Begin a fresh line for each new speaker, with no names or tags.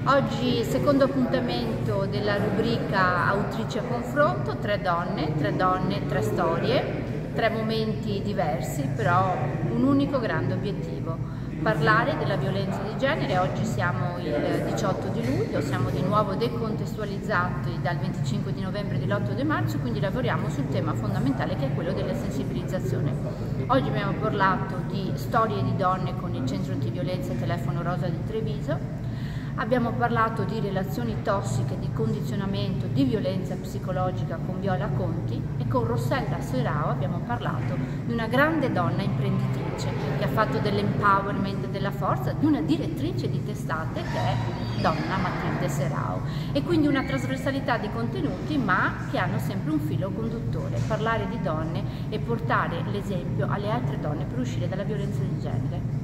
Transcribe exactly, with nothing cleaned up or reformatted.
Oggi secondo appuntamento della rubrica Autrice a confronto, tre donne, tre donne, tre storie, tre momenti diversi, però un unico grande obiettivo: parlare della violenza di genere. Oggi siamo il diciotto di luglio, siamo di nuovo decontestualizzati dal venticinque di novembre e dall'otto di marzo, quindi lavoriamo sul tema fondamentale che è quello della sensibilizzazione. Oggi abbiamo parlato di storie di donne con il Centro Antiviolenza Telefono Rosa di Treviso. Abbiamo parlato di relazioni tossiche, di condizionamento, di violenza psicologica con Viola Conti, e con Rossella Serao abbiamo parlato di una grande donna imprenditrice che ha fatto dell'empowerment, della forza, di una direttrice di testate che è donna Matilde Serao. E quindi una trasversalità di contenuti, ma che hanno sempre un filo conduttore: parlare di donne e portare l'esempio alle altre donne per uscire dalla violenza di genere.